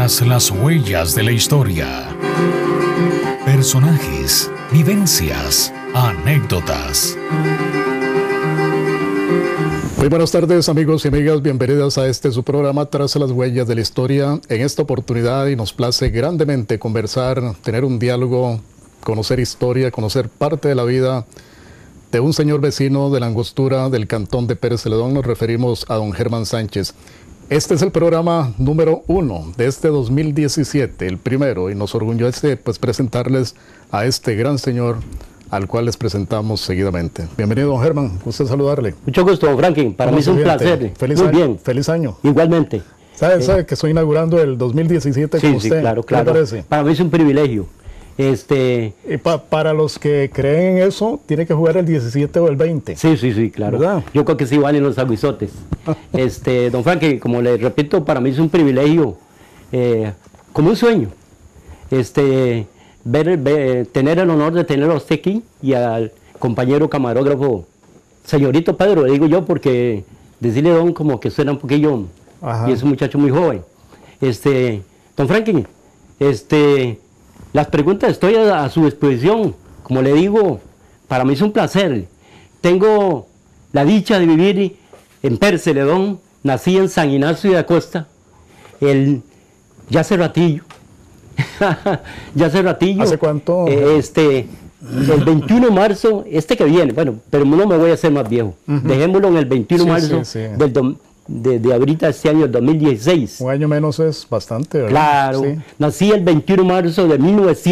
Tras las huellas de la historia. Personajes, vivencias, anécdotas. Muy buenas tardes, amigos y amigas, bienvenidas a su programa Tras las huellas de la historia. En esta oportunidad y nos place grandemente conversar, tener un diálogo, conocer historia, conocer parte de la vida de un señor vecino de la Angostura del cantón de Pérez Celedón. Nos referimos a don Germán Sánchez. Este es el programa número 1 de este 2017, el primero, y nos orgullece presentarles a este gran señor al cual les presentamos seguidamente. Bienvenido, don Germán, gusto saludarle. Mucho gusto, don Franklin, para mí es un placer. Feliz Muy año. bien. Feliz año. Igualmente. ¿Sabe que estoy inaugurando el 2017 con usted? Sí, claro, ¿Qué claro. le parece? Para mí es un privilegio. Y para los que creen en eso, tiene que jugar el 17 o el 20. Sí, claro. ¿Verdad? Yo creo que sí valen los aguizotes. Don Franklin, como le repito, para mí es un privilegio, como un sueño, tener el honor de tenerlo a usted aquí y al compañero camarógrafo, señorito Pedro, le digo yo, porque decirle don como que suena un poquillo. Ajá. Y es un muchacho muy joven. Don Franklin, las preguntas estoy a su disposición. Como le digo, para mí es un placer. Tengo la dicha de vivir en Pérez Celedón. Nací en San Ignacio de Acosta. Ya hace ratillo. ¿Hace cuánto? El 21 de marzo, que viene, bueno, pero no me voy a hacer más viejo. Dejémoslo en el 21 de marzo de ahorita, este año, el 2016. Un año menos es bastante, ¿verdad? Claro. Sí. Nací el 21 de marzo de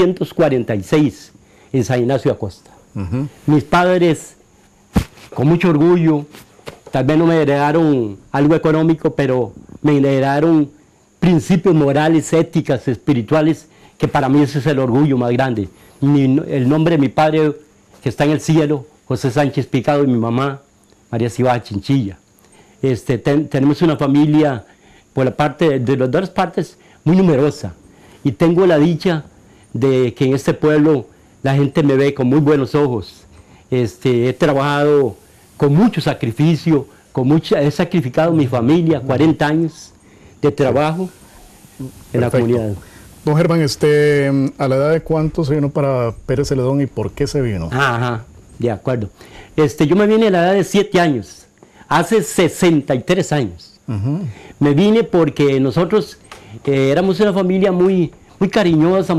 1946 en San Ignacio de Acosta. Mis padres, con mucho orgullo, tal vez no me heredaron algo económico, pero me heredaron principios morales, éticas, espirituales, que para mí ese es el orgullo más grande. El nombre de mi padre, que está en el cielo, José Sánchez Picado, y mi mamá, María Cibaja Chinchilla. Tenemos una familia, por la parte de las dos partes, muy numerosa. Y tengo la dicha de que en este pueblo la gente me ve con muy buenos ojos. He trabajado con mucho sacrificio, he sacrificado mi familia, 40 años de trabajo en la comunidad. Don Germán, ¿a la edad de cuánto se vino para Pérez Celedón y por qué se vino? Ajá, de acuerdo. Yo me vine a la edad de 7 años, hace 63 años. Me vine porque nosotros éramos una familia muy cariñosa,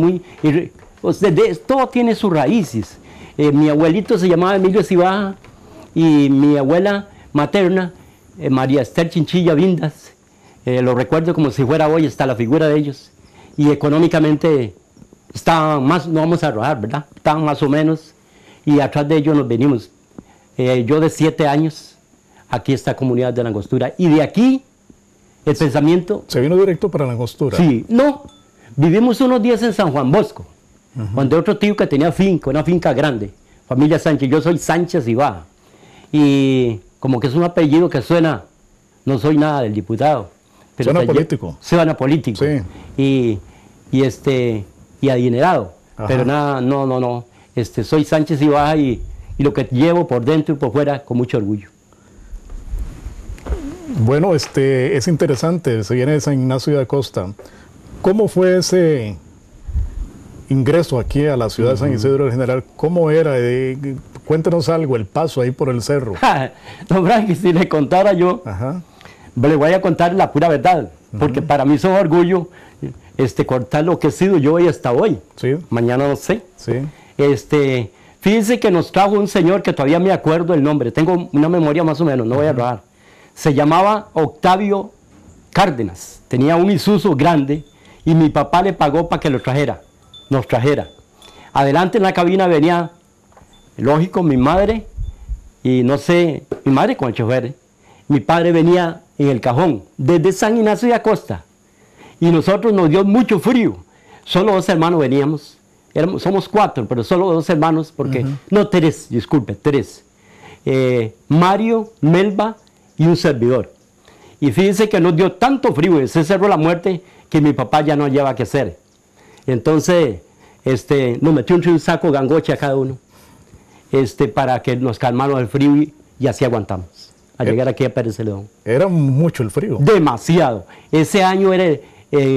todo tiene sus raíces. Mi abuelito se llamaba Emilio Cibaja y mi abuela materna, María Esther Chinchilla Vindas. Lo recuerdo como si fuera hoy, está la figura de ellos. Y económicamente estaban más, no vamos a arrojar, ¿verdad? Estaban más o menos, y atrás de ellos nos venimos. Yo de 7 años, aquí esta comunidad de la Angostura, y de aquí el pensamiento... ¿Se vino directo para la Angostura? Sí, no, vivimos unos días en San Juan Bosco, donde otro tío que tenía una finca grande, familia Sánchez. Yo soy Sánchez Cibaja, y como que es un apellido que suena, no soy nada del diputado. Pero suena político. Suena político. Sí. Y adinerado. Ajá. Pero nada, no. Soy Sánchez Cibaja y lo que llevo por dentro y por fuera con mucho orgullo. Bueno, es interesante, se viene de San Ignacio de Acosta. ¿Cómo fue ese ingreso aquí a la ciudad de San Isidro del General? ¿Cómo era? Cuéntenos algo, el paso ahí por el cerro. Don Franklin, si le contara yo... Ajá. Le voy a contar la pura verdad, porque para mí es un orgullo cortar lo que he sido yo hoy hasta hoy. Sí. Mañana no sé. Sí. Fíjense que nos trajo un señor que todavía me acuerdo el nombre, tengo una memoria más o menos, no voy a robar. Se llamaba Octavio Cárdenas, tenía un Isuzu grande y mi papá le pagó para que nos trajera. Adelante en la cabina venía, lógico, mi madre y no sé, mi madre con el chofer. Mi padre venía en el cajón, desde San Ignacio de Acosta. Y nosotros nos dio mucho frío. Solo 2 hermanos veníamos. Somos 4, pero solo 2 hermanos, porque... No, 3, disculpe, 3. Mario, Melba y un servidor. Y fíjense que nos dio tanto frío en ese Cerro de la Muerte que mi papá ya no llevaba qué hacer. Entonces, nos metió un saco de gangoche a cada uno, para que nos calmara el frío y así aguantamos. A llegar aquí a Pérez Celedón. Era mucho el frío. Demasiado. Ese año era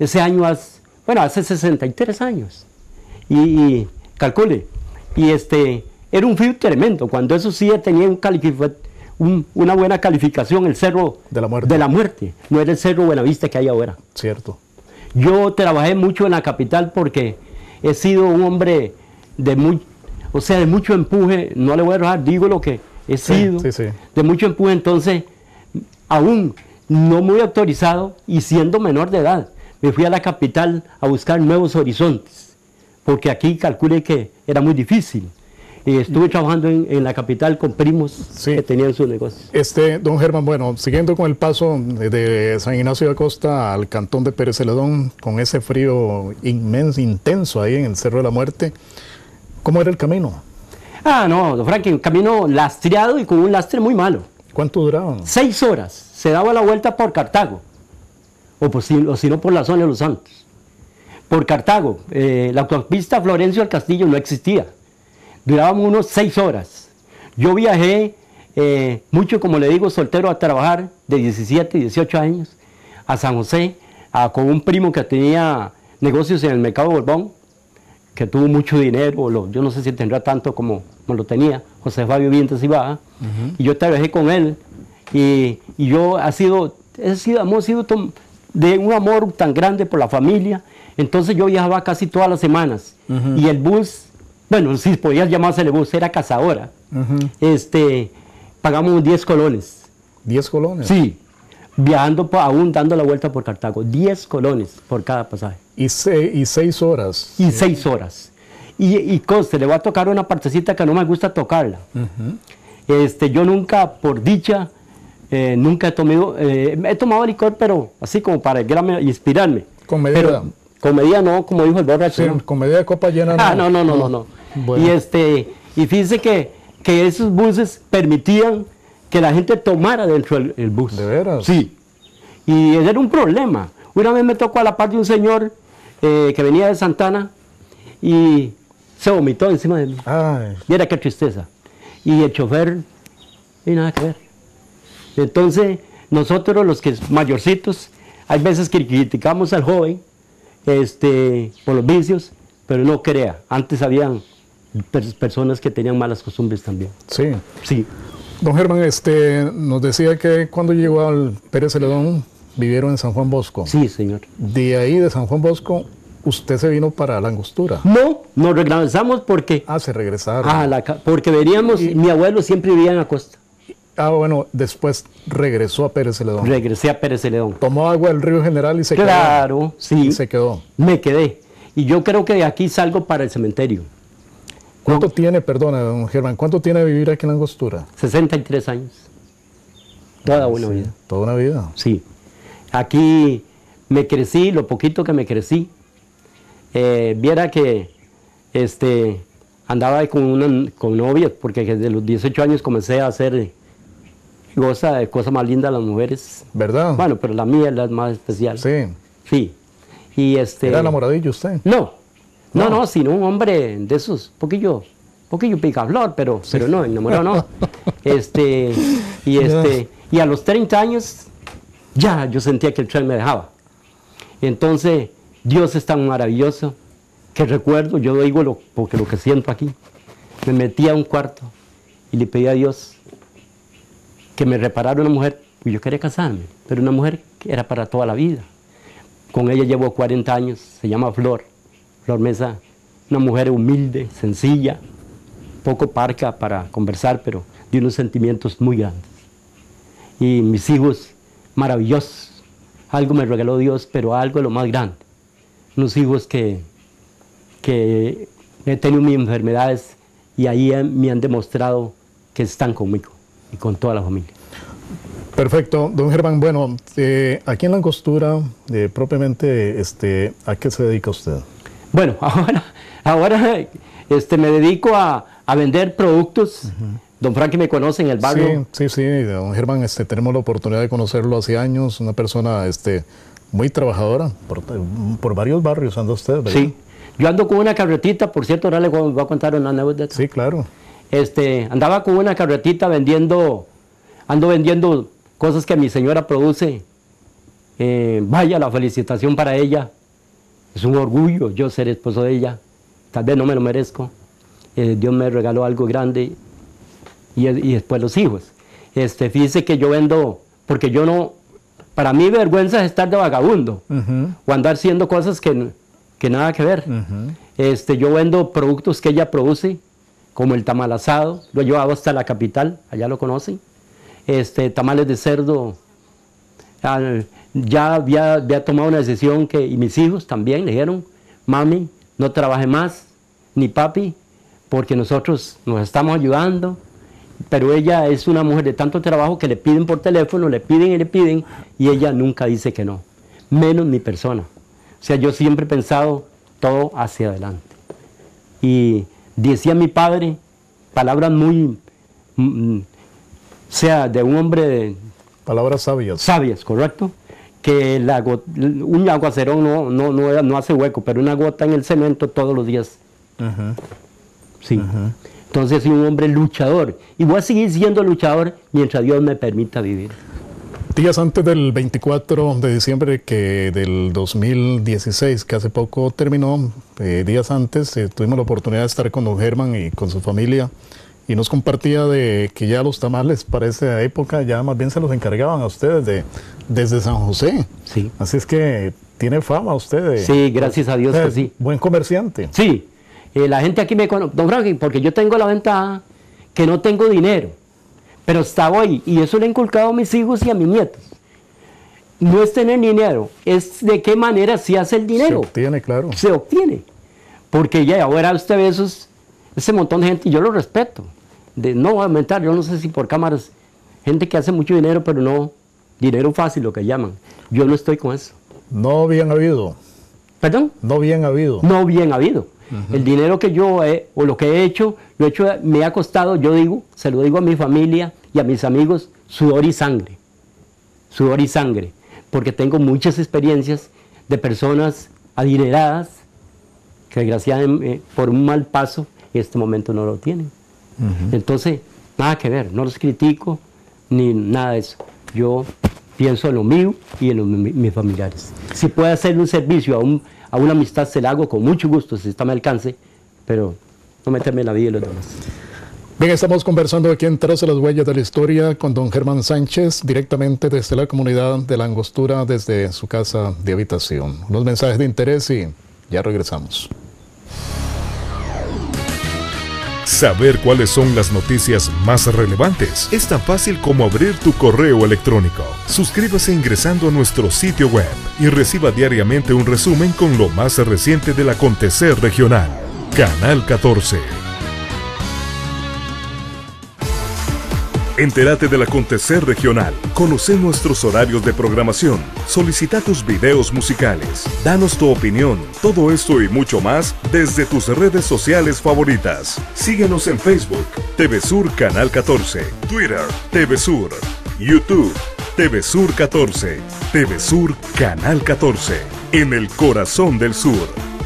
ese año, hace 63 años. Y calcule, y era un frío tremendo, cuando eso sí tenía una buena calificación, el Cerro de la Muerte, no era el Cerro Buenavista que hay ahora. Cierto. Yo trabajé mucho en la capital porque he sido un hombre de mucho empuje, no le voy a dejar, digo lo que he sido, de mucho empuje, entonces, aún no muy autorizado y siendo menor de edad, me fui a la capital a buscar nuevos horizontes, porque aquí calculé que era muy difícil. Estuve trabajando en la capital con primos que tenían sus negocios. Don Germán, bueno, siguiendo con el paso de San Ignacio de Acosta al cantón de Pérez Celedón, con ese frío inmenso, intenso ahí en el Cerro de la Muerte, ¿cómo era el camino? No, don Franklin, un camino lastreado y con un lastre muy malo. ¿Cuánto duraban? 6 horas. Se daba la vuelta por Cartago, o si no por la zona de Los Santos. Por Cartago, la autopista Florencio al Castillo no existía. Durábamos unos 6 horas. Yo viajé mucho, como le digo, soltero a trabajar de 17, 18 años a San José, con un primo que tenía negocios en el Mercado Borbón, que tuvo mucho dinero, yo no sé si tendrá tanto como lo tenía, José Fabio Vientes Ibaja, y yo trabajé con él, y yo hemos sido de un amor tan grande por la familia, entonces yo viajaba casi todas las semanas, y el bus, bueno, si podías llamársele bus, era cazadora, pagamos 10 colones. ¿10 colones? Sí, viajando, aún dando la vuelta por Cartago, 10 colones por cada pasaje. Y 6 horas. Y 6 horas. Y conste, le voy a tocar una partecita que no me gusta tocarla. Yo nunca, por dicha, nunca he tomado licor, pero así como para inspirarme. ¿Con medida? Pero, con medida no, como dijo el borracho. Sí, ¿no? Con medida de copa llena no. No. Bueno. Y fíjense que esos buses permitían que la gente tomara dentro del bus. ¿De veras? Sí. Y ese era un problema. Una vez me tocó a la par de un señor que venía de Santana y se vomitó encima de mí. Ay. Mira qué tristeza. Y el chofer, y nada que ver. Entonces, nosotros los que mayorcitos, hay veces que criticamos al joven por los vicios, pero no crea, antes habían personas que tenían malas costumbres también. Sí. Sí. Don Germán, nos decía que cuando llegó al Pérez Celedón, vivieron en San Juan Bosco. Sí, señor. De ahí, de San Juan Bosco, usted se vino para la Angostura. No, nos regresamos porque... Se regresaron. Porque veníamos, mi abuelo siempre vivía en Acosta. Bueno, después regresó a Pérez Celedón. Regresé a Pérez Celedón. Tomó agua del río General y se quedó. Claro, sí. Y se quedó. Me quedé. Y yo creo que de aquí salgo para el cementerio. ¿Cuánto tiene, perdona, don Germán, cuánto tiene de vivir aquí en la Angostura? 63 años. Toda una vida. Toda una vida. Sí. Aquí me crecí, lo poquito que me crecí. Viera que andaba con novias, porque desde los 18 años comencé a hacer cosas más lindas a las mujeres. ¿Verdad? Bueno, pero la mía es la más especial. Sí. Sí. Y ¿Era enamoradillo usted? No, sino un hombre de esos, poquillo picaflor, pero no, enamorado no. Y a los 30 años, ya yo sentía que el tren me dejaba. Entonces, Dios es tan maravilloso que recuerdo, yo digo porque lo que siento aquí, me metí a un cuarto y le pedí a Dios que me reparara una mujer, y yo quería casarme, pero una mujer que era para toda la vida. Con ella llevo 40 años, se llama Flor Mesa, una mujer humilde, sencilla, poco parca para conversar, pero de unos sentimientos muy grandes. Y mis hijos, maravillosos, algo me regaló Dios, pero algo de lo más grande. Unos hijos que he tenido mis enfermedades y ahí me han demostrado que están conmigo y con toda la familia. Perfecto, don Germán. Bueno, aquí en la Angostura, propiamente, ¿a qué se dedica usted? Bueno, ahora me dedico a vender productos. Don Frankie me conoce en el barrio. Sí, don Germán, tenemos la oportunidad de conocerlo hace años, una persona muy trabajadora, por varios barrios anda usted, ¿verdad? Sí, yo ando con una carretita, por cierto, ahora le voy a contar una anécdota. Sí, claro. Andaba con una carretita vendiendo cosas que mi señora produce. Vaya la felicitación para ella. Es un orgullo yo ser esposo de ella. Tal vez no me lo merezco. Dios me regaló algo grande y después los hijos. Fíjese que yo vendo, porque yo no, para mí vergüenza es estar de vagabundo o andar haciendo cosas que nada que ver. Yo vendo productos que ella produce, como el tamal asado, lo he llevado hasta la capital, allá lo conocen. Tamales de cerdo. Ya había tomado una decisión y mis hijos también le dijeron, mami, no trabaje más, ni papi, porque nosotros nos estamos ayudando. Pero ella es una mujer de tanto trabajo que le piden por teléfono, le piden, y ella nunca dice que no, menos mi persona. O sea, yo siempre he pensado todo hacia adelante. Y decía mi padre, palabras muy, o sea, de un hombre... Palabras sabias. Sabias, correcto. Que un aguacerón no hace hueco, pero una gota en el cemento todos los días. Sí. Entonces soy un hombre luchador. Y voy a seguir siendo luchador mientras Dios me permita vivir. Días antes del 24 de diciembre del 2016, que hace poco terminó, días antes tuvimos la oportunidad de estar con don Germán y con su familia, y nos compartía de que ya los tamales para esa época ya más bien se los encargaban a ustedes desde San José. Sí. Así es que tiene fama usted. Sí, gracias a Dios que sí. Buen comerciante. Sí. La gente aquí me conoce, don Franklin, porque yo tengo la ventaja que no tengo dinero, pero está hoy, y eso le he inculcado a mis hijos y a mis nietos. No es tener dinero, es de qué manera se hace el dinero. Se obtiene, claro. Se obtiene. Porque ya ahora usted ve ese montón de gente, y yo lo respeto. No voy a aumentar, yo no sé si por cámaras, gente que hace mucho dinero, pero no, dinero fácil lo que llaman. Yo no estoy con eso. No bien habido. ¿Perdón? No bien habido. No bien habido. El dinero que yo o lo que he hecho, me ha costado, yo digo, se lo digo a mi familia y a mis amigos, sudor y sangre. Sudor y sangre. Porque tengo muchas experiencias de personas adineradas que desgraciadamente por un mal paso en este momento no lo tienen. Entonces, nada que ver, no los critico ni nada de eso. Yo pienso en lo mío y en mis familiares. Si puedo hacer un servicio a una amistad, se la hago con mucho gusto, si está a mi alcance, pero no meterme en la vida de los demás. Bien, estamos conversando aquí en Tras las Huellas de la Historia con don Germán Sánchez, directamente desde la comunidad de La Angostura, desde su casa de habitación. Unos mensajes de interés y ya regresamos. Saber cuáles son las noticias más relevantes es tan fácil como abrir tu correo electrónico. Suscríbase ingresando a nuestro sitio web y reciba diariamente un resumen con lo más reciente del acontecer regional. Canal 14. Entérate del acontecer regional, conoce nuestros horarios de programación, solicita tus videos musicales, danos tu opinión, todo esto y mucho más desde tus redes sociales favoritas. Síguenos en Facebook, TV Sur Canal 14, Twitter, TV Sur, YouTube, TV Sur 14, TV Sur Canal 14, en el corazón del sur,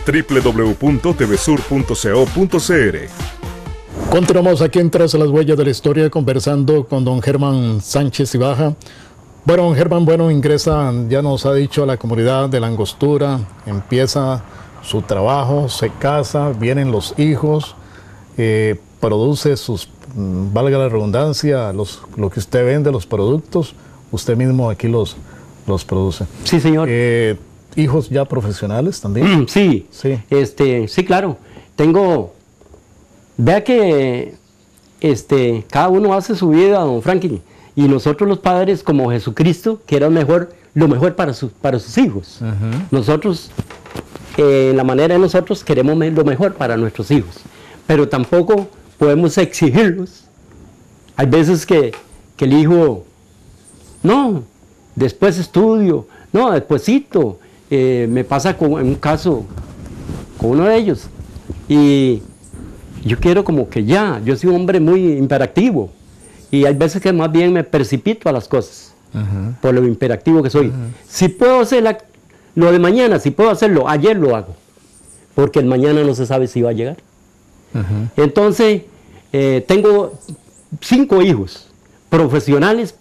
www.tvsur.co.cr. Continuamos aquí en Tras las Huellas de la Historia conversando con don Germán Sánchez Ibaja. Bueno, don Germán, ingresa, ya nos ha dicho, a la comunidad de La Angostura, empieza su trabajo, se casa, vienen los hijos, produce sus, valga la redundancia, lo que usted vende, los productos, usted mismo aquí los produce. Sí, señor. ¿Hijos ya profesionales también? Sí, sí. Sí, claro. Vea que cada uno hace su vida, don Franklin, y nosotros los padres, como Jesucristo, que era lo mejor para sus hijos. Nosotros, en la manera de nosotros, queremos lo mejor para nuestros hijos, pero tampoco podemos exigirlos. Hay veces que el hijo, no, después estudio, no, despuésito. Me pasa en un caso con uno de ellos, y yo quiero como que yo soy un hombre muy imperactivo, y hay veces que más bien me precipito a las cosas, por lo imperactivo que soy. Si puedo hacer lo de mañana, si puedo hacerlo, ayer lo hago, porque el mañana no se sabe si va a llegar. Entonces, tengo 5 hijos, profesionales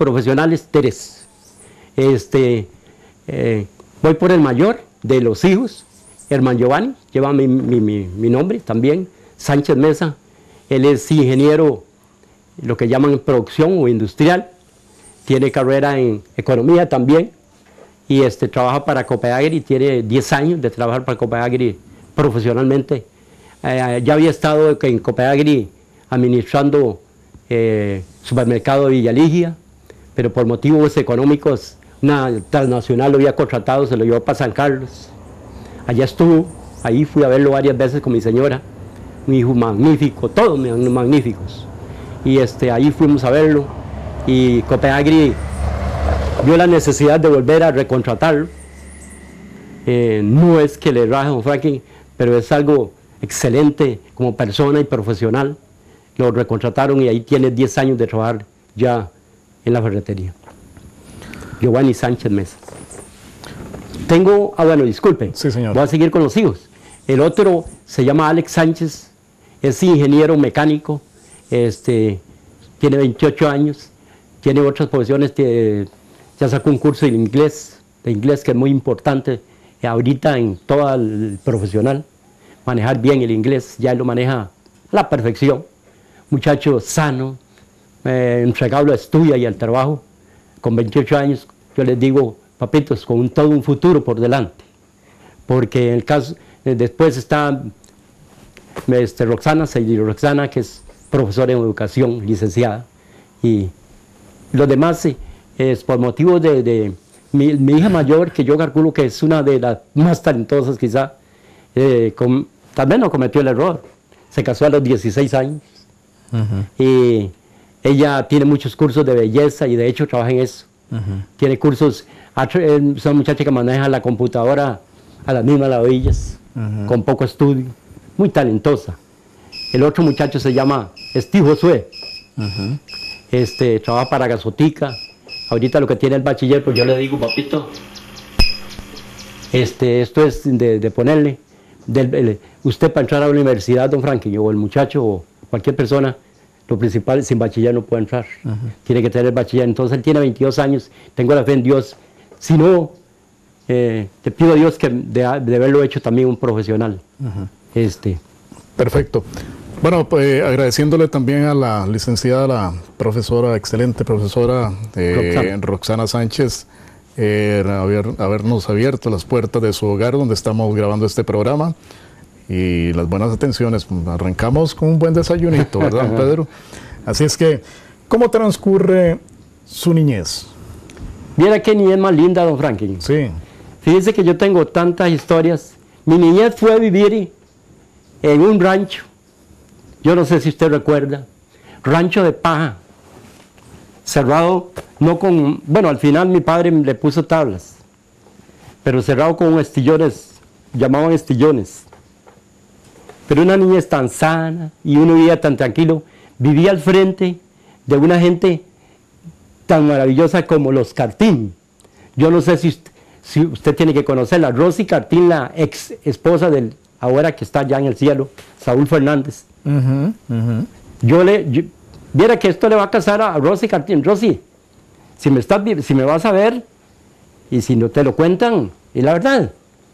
3. Voy por el mayor de los hijos, Herman Giovanni, lleva mi nombre también, Sánchez Mesa. Él es ingeniero, lo que llaman producción o industrial, tiene carrera en economía también, y trabaja para Copeagri, tiene 10 años de trabajar para Copeagri profesionalmente. Ya había estado en Copeagri administrando supermercado de Villaligia, pero por motivos económicos una transnacional lo había contratado, se lo llevó para San Carlos. Allá estuvo, ahí fui a verlo varias veces con mi señora, un hijo magnífico, todos magníficos. Y ahí fuimos a verlo, y Copeagri vio la necesidad de volver a recontratarlo. No es que le raje a don Franklin, pero es algo excelente como persona y profesional. Lo recontrataron y ahí tiene 10 años de trabajar ya en la ferretería. Giovanni Sánchez Mesa. Tengo, bueno, disculpe, sí, señor. Voy a seguir con los hijos. El otro se llama Alex Sánchez, es ingeniero mecánico, tiene 28 años, tiene otras profesiones, ya sacó un curso de inglés que es muy importante ahorita en todo el profesional, manejar bien el inglés, ya él lo maneja a la perfección. Muchacho sano, entregado al estudio y al trabajo, con 28 años, yo les digo, papitos, con todo un futuro por delante, porque en el caso, después está Roxana, que es profesora en educación, licenciada, y los demás es por motivo de mi hija mayor, que yo calculo que es una de las más talentosas quizá, tal vez no cometió el error, se casó a los 16 años, y ella tiene muchos cursos de belleza y de hecho trabaja en eso. Tiene cursos, es una muchacha que maneja la computadora a las mismas maravillas, con poco estudio, muy talentosa. El otro muchacho se llama Steve Josué, trabaja para Gasotica, ahorita lo que tiene el bachiller, pues yo le digo, papito, esto es de ponerle, usted para entrar a la universidad, don Franklin, o el muchacho, o cualquier persona, lo principal, sin bachiller no puede entrar, tiene que tener bachiller. Entonces él tiene 22 años, tengo la fe en Dios, si no, te pido a Dios que de haberlo hecho también un profesional. Perfecto. Bueno, pues agradeciéndole también a la licenciada, la profesora, excelente profesora Roxana Sánchez, habernos abierto las puertas de su hogar donde estamos grabando este programa. Y las buenas atenciones, arrancamos con un buen desayunito, ¿verdad, don Pedro? Así es que, ¿cómo transcurre su niñez? Mira qué niñez más linda, don Franklin. Sí. Fíjese que yo tengo tantas historias. Mi niñez fue vivir en un rancho, yo no sé si usted recuerda, rancho de paja, cerrado, no con, bueno, al final mi padre le puso tablas, pero cerrado con estillones, llamaban estillones. Pero una niñez tan sana y uno vivía tan tranquilo, vivía al frente de una gente tan maravillosa como los Cartín. Yo no sé si usted tiene que conocerla, Rosy Cartín, la ex esposa del ahora que está ya en el cielo, Saúl Fernández. Viera que esto le va a casar a Rosy Cartín. Rosy, si me vas a ver y si no te lo cuentan, y la verdad,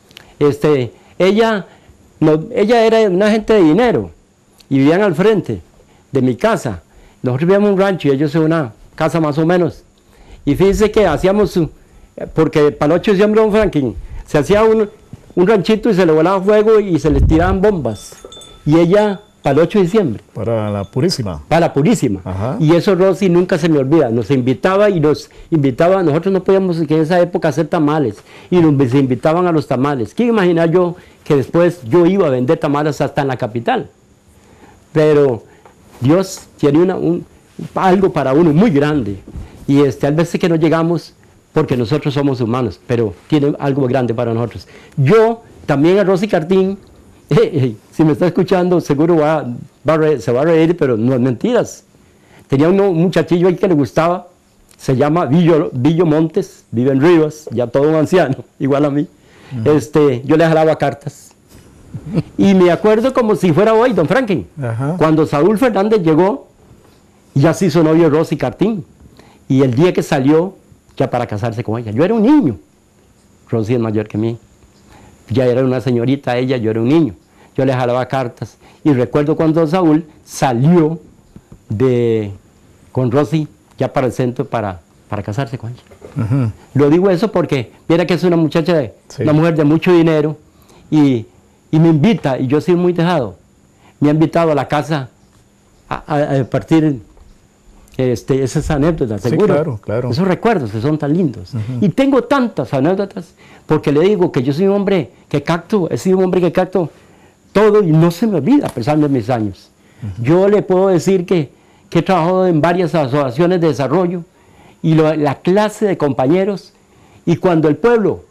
ella era una gente de dinero y vivían al frente de mi casa. Nosotros vivíamos en un rancho y ellos en una casa más o menos. Y fíjense que hacíamos, porque para el 8 de diciembre, don Franklin, se hacía un ranchito y se le volaba fuego y se les tiraban bombas. Y ella, para el 8 de diciembre. Para la Purísima. Para la Purísima. Ajá. Y eso Rosy nunca se me olvida. Nos invitaba, nosotros no podíamos en esa época hacer tamales. Y nos invitaban a los tamales. ¿Quién imaginar yo que después yo iba a vender tamales hasta en la capital? Pero Dios tiene algo para uno muy grande. Y a veces que no llegamos porque nosotros somos humanos, pero tiene algo grande para nosotros. Yo también a Rosy Cartín, si me está escuchando, seguro se va a reír, pero no es mentiras. Tenía un muchachillo ahí que le gustaba, se llama Villo Montes, vive en Rivas, ya todo un anciano, igual a mí. Yo le jalaba cartas. Y me acuerdo como si fuera hoy, don Franklin, cuando Saúl Fernández llegó, ya se hizo novio de Rosy Cartín. Y el día que salió, ya para casarse con ella, yo era un niño. Rosy es mayor que mí. Ya era una señorita ella, yo era un niño. Yo le jalaba cartas. Y recuerdo cuando Saúl salió con Rosy ya para el centro para casarse con ella. Lo digo eso porque viera que es una muchacha, una mujer de mucho dinero y me invita, y yo he sido muy dejado, me ha invitado a la casa a partir esas anécdotas, seguro. Claro. Esos recuerdos que son tan lindos. Y tengo tantas anécdotas porque le digo que yo soy un hombre que capto, he sido un hombre que capto todo y no se me olvida a pesar de mis años. Yo le puedo decir que he trabajado en varias asociaciones de desarrollo y la clase de compañeros, y cuando el pueblo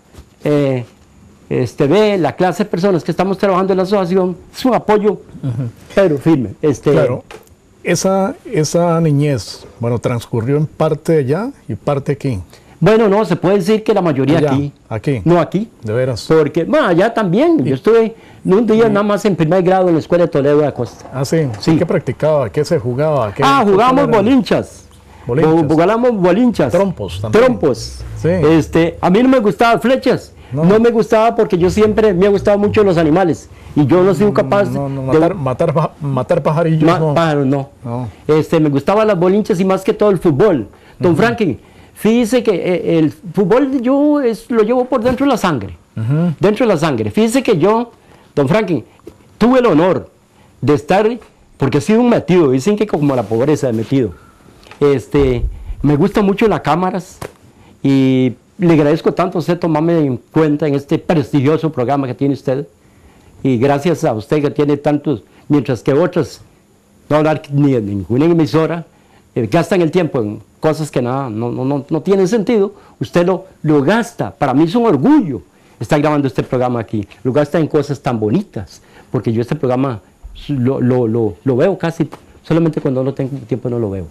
ve la clase de personas que estamos trabajando en la asociación, es un apoyo, pero firme. Claro, esa niñez, bueno, transcurrió en parte allá y parte aquí. Bueno, no, se puede decir que la mayoría allá, aquí. No aquí. De veras. Porque, bueno, allá también. Yo estuve un día nada más en primer grado en la escuela de Toledo de Acosta. Ah, sí. ¿Qué practicaba? ¿Qué se jugaba? Jugábamos bolinchas. Jugábamos bolinchas. Trompos también. Trompos. Sí. A mí no me gustaban flechas. No me gustaba porque yo siempre me ha gustado mucho los animales. Y yo no he sido capaz de matar pajarillos. Pájaros, no. Me gustaban las bolinchas y más que todo el fútbol. Don Franklin, fíjese que el fútbol yo lo llevo por dentro de la sangre. Dentro de la sangre. Fíjese que yo, don Franklin, tuve el honor de estar, porque he sido un metido, dicen que como la pobreza de metido. Me gusta mucho las cámaras y le agradezco tanto a usted tomarme en cuenta en este prestigioso programa que tiene usted. Y gracias a usted que tiene tantos, mientras que otras, no hablar ni de ninguna emisora, gastan el tiempo en cosas que no tienen sentido, usted lo gasta. Para mí es un orgullo estar grabando este programa aquí. Lo gasta en cosas tan bonitas, porque yo este programa lo veo casi, solamente cuando no tengo tiempo no lo veo.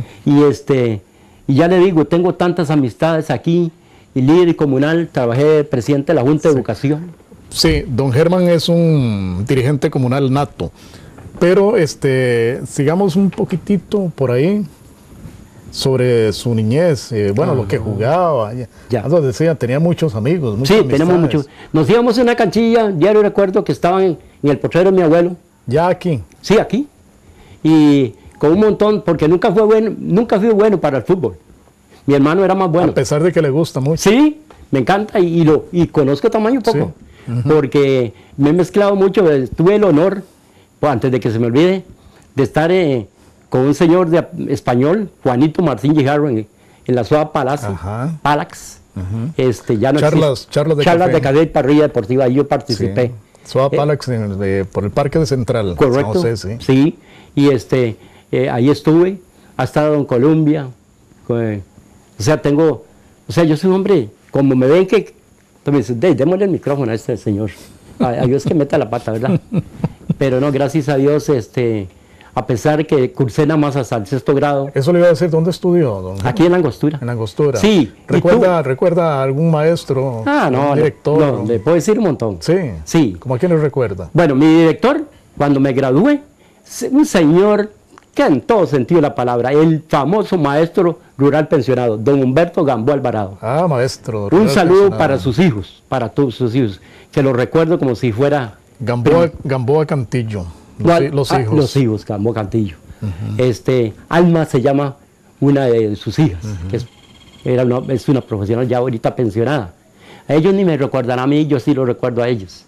Y ya le digo, tengo tantas amistades aquí, y líder comunal, trabajé presidente de la Junta de Educación. Sí, don Germán es un dirigente comunal nato, pero sigamos un poquitito por ahí sobre su niñez, lo que jugaba. Ya lo decía, tenía muchos amigos, muchas amistades. Tenemos muchos. Nos íbamos en una canchilla, diario recuerdo que estaban en el potrero de mi abuelo. ¿Ya aquí? Sí, aquí. Y con un montón, porque nunca fui bueno para el fútbol. Mi hermano era más bueno. A pesar de que le gusta mucho. Sí, me encanta y conozco tamaño poco. Sí. Porque me he mezclado mucho. Tuve el honor, antes de que se me olvide, de estar con un señor español, Juanito Martín Guijarro, en la Suave Palax. Ya no charlas de café y parrilla deportiva, ahí yo participé. Sí. Suave Palax por el Parque de Central. Correcto. San José, sí. Y ahí estuve, ha estado en Colombia. Yo soy un hombre, como me ven que, me dicen, démosle el micrófono a este señor. A Dios que meta la pata, ¿verdad? Pero no, gracias a Dios, a pesar que cursé nada más hasta el 6º grado. Eso le iba a decir, ¿dónde estudió, don Germán? Aquí en la Angostura. En la Angostura. Sí. ¿Recuerda algún maestro, director? No, le puedo decir un montón. Sí. ¿Cómo a quién le recuerda? Bueno, mi director, cuando me gradué, un señor que en todo sentido de la palabra, el famoso maestro rural pensionado, don Humberto Gamboa Alvarado. Ah, maestro. Un saludo para sus hijos, para todos sus hijos, que lo recuerdo como si fuera... Gamboa Cantillo, los hijos. Los hijos, Gamboa Cantillo. Alma se llama una de sus hijas, que es una profesional ya ahorita pensionada. A ellos ni me recuerdan a mí, yo sí lo recuerdo a ellos.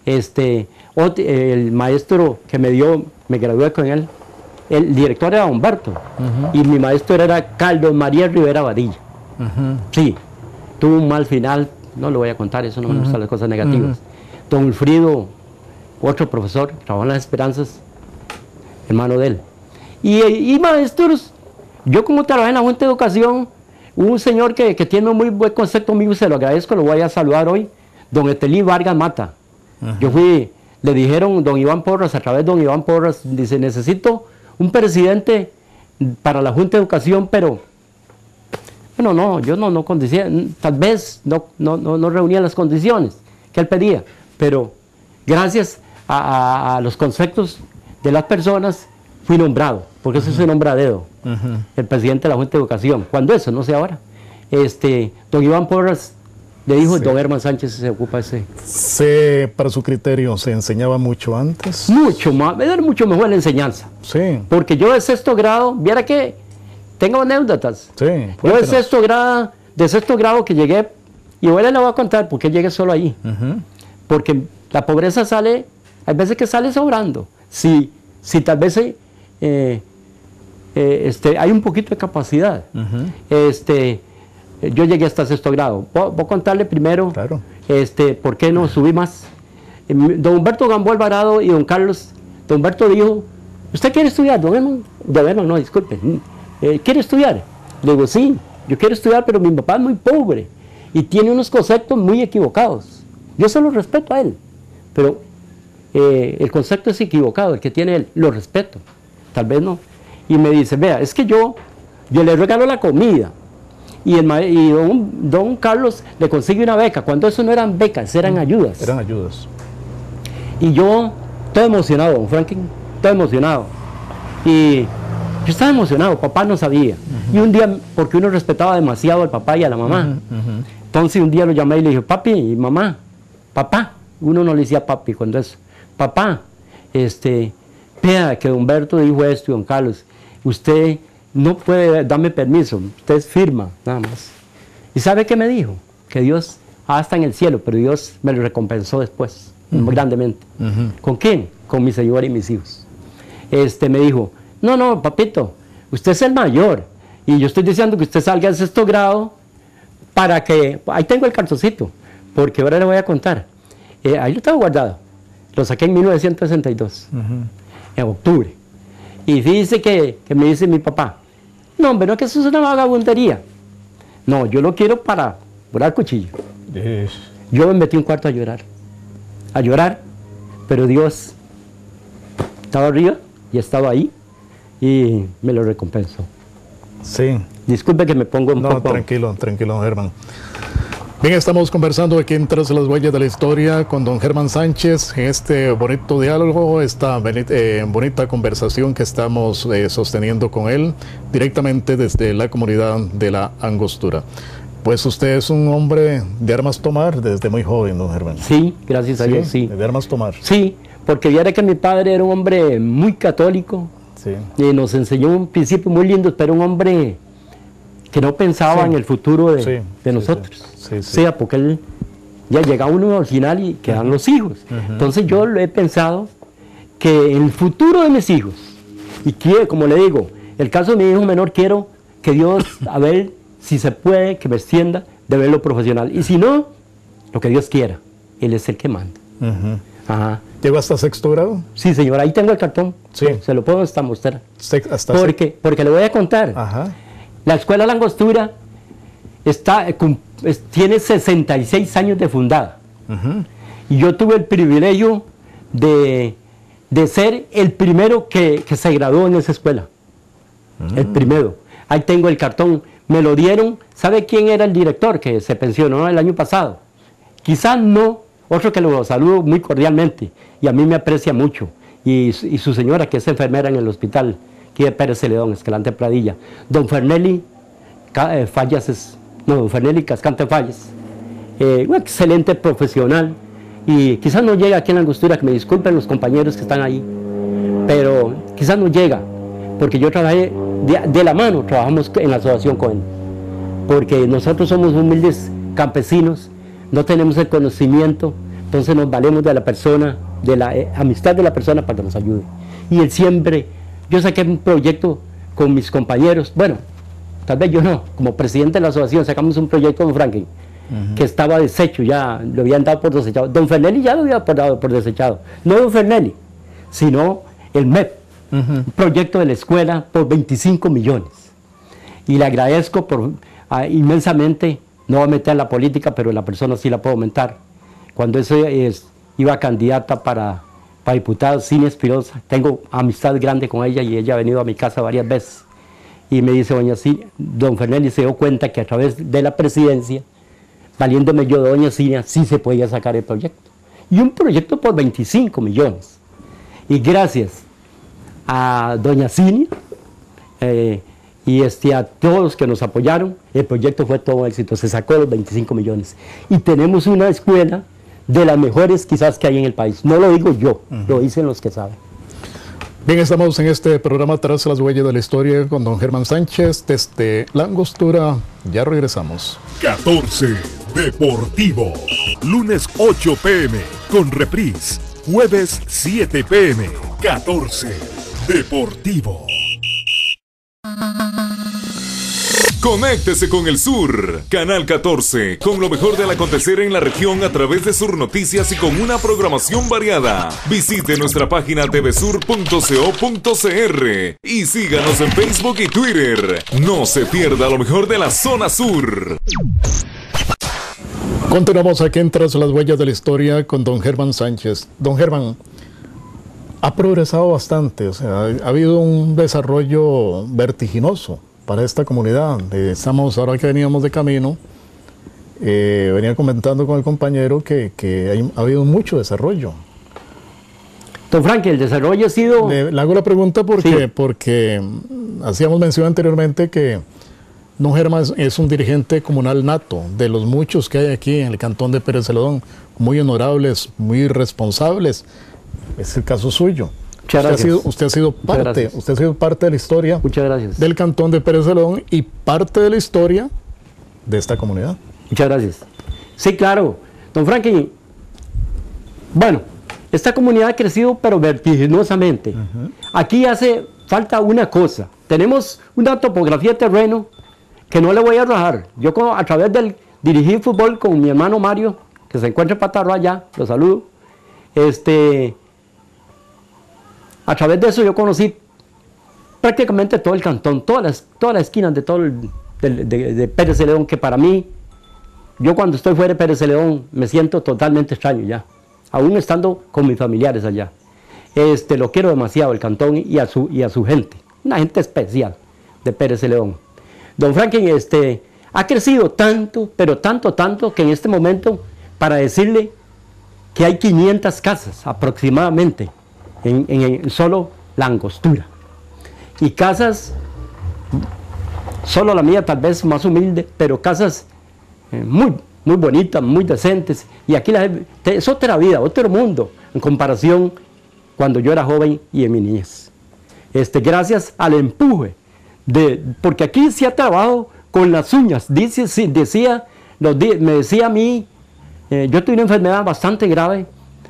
El maestro que me gradué con él, el director era Humberto, y mi maestro era Carlos María Rivera Vadilla. Sí, tuvo un mal final, no lo voy a contar, eso no me gustan las cosas negativas. Don Ulfrido, otro profesor, trabajó en Las Esperanzas, hermano de él. Y maestros, yo como trabajé en la Junta de Educación, hubo un señor que tiene un muy buen concepto mío, se lo agradezco, lo voy a saludar hoy, don Estelí Vargas Mata. Le dijeron don Iván Porras, a través de don Iván Porras, dice, necesito un presidente para la Junta de Educación, pero bueno, no, yo no conducía, tal vez no reunía las condiciones que él pedía, pero gracias a los conceptos de las personas fui nombrado, porque eso se nombra a dedo, el presidente de la Junta de Educación. ¿Cuándo eso? No sé ahora. Don Iván Porras Le dijo, Sí. don Herman Sánchez se ocupa ese. Para su criterio, ¿se enseñaba mucho antes? Mucho más, era mucho mejor la enseñanza. Sí, Porque yo de sexto grado, viera que tengo anécdotas. sí. Yo de cuéntenos. sexto grado que llegué, y ahora le voy a contar por qué llegué solo ahí. Ujú. Porque la pobreza sale, hay veces que sale sobrando. Si tal vez hay un poquito de capacidad. Yo llegué hasta sexto grado. Voy a contarle primero Claro. por qué no subí más. Don Humberto Gamboa Alvarado y don Carlos, don Humberto dijo, ¿usted quiere estudiar? Don Herman, no, disculpe, ¿quiere estudiar? Le digo, sí, yo quiero estudiar, pero mi papá es muy pobre y tiene unos conceptos muy equivocados. Yo se los respeto a él, pero el concepto es equivocado, el que tiene él, lo respeto, tal vez no. Y me dice, vea, es que yo le regalo la comida y don Carlos le consigue una beca, cuando eso no eran becas, eran ayudas. Eran ayudas. Y yo, todo emocionado, don Franklin, todo emocionado. Y yo estaba emocionado, papá no sabía. Y un día, porque uno respetaba demasiado al papá y a la mamá, entonces un día lo llamé y le dije, papi y mamá, papá, uno no le decía papi cuando es, papá, vea que don Humberto dijo esto y don Carlos, usted no puede darme permiso, usted firma, nada más. ¿Y sabe qué me dijo? Que Dios, hasta en el cielo, pero Dios me lo recompensó después, grandemente. ¿Con quién? Con mi señora y mis hijos. Me dijo, no, papito, usted es el mayor, y yo estoy deseando que usted salga de sexto grado, para que, ahí tengo el cartoncito, porque ahora le voy a contar. Ahí lo tengo guardado, lo saqué en 1962, en octubre. Y fíjese que me dice mi papá, no, hombre, no es que eso es una vagabundería. No, yo lo quiero para volar cuchillo. Yes. Yo me metí en un cuarto a llorar, pero Dios estaba arriba y estaba ahí y me lo recompensó. Sí. Disculpe que me pongo un No, poco... tranquilo, Germán. Bien, estamos conversando aquí en Tras las Huellas de la Historia con don Germán Sánchez en este bonito diálogo, esta bonita conversación que estamos sosteniendo con él directamente desde la comunidad de La Angostura. Pues usted es un hombre de armas tomar desde muy joven, don Germán. Sí, gracias a Dios, sí. De armas tomar. Sí, porque viera que mi padre era un hombre muy católico Sí. y nos enseñó un principio muy lindo, pero un hombre que no pensaba en el futuro de nosotros. Sí. O sea, porque él ya llega uno al final y quedan los hijos. Entonces yo lo he pensado que en el futuro de mis hijos, y quiero, como le digo, el caso de mi hijo menor, quiero que Dios, a ver si se puede, que me extienda de verlo profesional. Y si no, lo que Dios quiera, Él es el que manda. Ajá. ¿Llegó hasta sexto grado? Sí, señor, ahí tengo el cartón. Sí. Se lo puedo hasta mostrar. Hasta Porque le voy a contar. Ajá. La Escuela La Angostura tiene 66 años de fundada. Y yo tuve el privilegio de ser el primero que se graduó en esa escuela. El primero. Ahí tengo el cartón. Me lo dieron. ¿Sabe quién era el director que se pensionó el año pasado? Quizás no. Otro que lo saludo muy cordialmente. Y a mí me aprecia mucho. Y su señora, que es enfermera en el hospital, aquí de Pérez Celedón, Escalante Pradilla. Don Fernelli don Fernelli Cascante Falles. Un excelente profesional. Y quizás no llega aquí en La Angostura, que me disculpen los compañeros que están ahí. Pero quizás no llega. Porque yo trabajé de la mano, trabajamos en la asociación con él. Porque nosotros somos humildes campesinos, no tenemos el conocimiento, entonces nos valemos de la persona, de la amistad de la persona para que nos ayude. Y él siempre, yo saqué un proyecto con mis compañeros, bueno, tal vez yo no, como presidente de la asociación sacamos un proyecto con Franklin, que estaba deshecho, ya lo habían dado por desechado. Don Fernelli ya lo había dado por desechado, no don Fernelli, sino el MEP, un proyecto de la escuela por 25 millones. Y le agradezco inmensamente, no voy a meter la política, pero la persona sí la puedo aumentar. Cuando iba candidata para diputada, Cinia Espirosa, tengo amistad grande con ella y ella ha venido a mi casa varias veces. Y me dice don Fernelli se dio cuenta que a través de la presidencia, valiéndome yo de doña Cinia, sí se podía sacar el proyecto. Y un proyecto por 25 millones. Y gracias a doña Cinia y a todos los que nos apoyaron, el proyecto fue todo un éxito, se sacó los 25 millones. Y tenemos una escuela de las mejores quizás que hay en el país. No lo digo yo, lo dicen los que saben. Bien, estamos en este programa Tras las Huellas de la Historia con don Germán Sánchez desde La Angostura. Ya regresamos. 14 Deportivo. Lunes 8 p.m. con reprise. Jueves 7 p.m. 14 Deportivo. Conéctese con el sur, Canal 14, con lo mejor del acontecer en la región a través de Sur Noticias y con una programación variada. Visite nuestra página tvsur.co.cr y síganos en Facebook y Twitter. No se pierda lo mejor de la zona sur. Continuamos aquí en Tras las Huellas de la Historia con don Germán Sánchez. Don Germán, ha progresado bastante, o sea, ha habido un desarrollo vertiginoso para esta comunidad. Estamos, ahora que veníamos de camino, venía comentando con el compañero que ha habido mucho desarrollo. Don Frank, el desarrollo ha sido... Le hago la pregunta porque hacíamos mención anteriormente que don Germán es un dirigente comunal nato, de los muchos que hay aquí en el cantón de Pérez Celedón, muy honorables, muy responsables. Es el caso suyo. Usted ha sido parte de la historia del cantón de Pérez Celedón y parte de la historia de esta comunidad. Muchas gracias. Sí, claro. Don Franklin, bueno, esta comunidad ha crecido pero vertiginosamente. Aquí hace falta una cosa. Tenemos una topografía de terreno que no le voy a arrojar. Yo a través del dirigir fútbol con mi hermano Mario, que se encuentra en Patarro allá, lo saludo, a través de eso yo conocí prácticamente todo el cantón, todas las esquinas de todo de Pérez Celedón, que para mí, yo cuando estoy fuera de Pérez Celedón me siento totalmente extraño ya, aún estando con mis familiares allá. Lo quiero demasiado el cantón y a su gente, una gente especial de Pérez Celedón. Don Franklin ha crecido tanto, pero tanto que en este momento, para decirle que hay 500 casas aproximadamente en solo La Angostura. Y casas, solo la mía tal vez más humilde, pero casas muy bonitas, muy decentes. Y aquí es otra vida, otro mundo, en comparación cuando yo era joven y en mi niñez. Gracias al empuje, porque aquí se ha trabajado con las uñas. Me decía a mí, yo tuve una enfermedad bastante grave,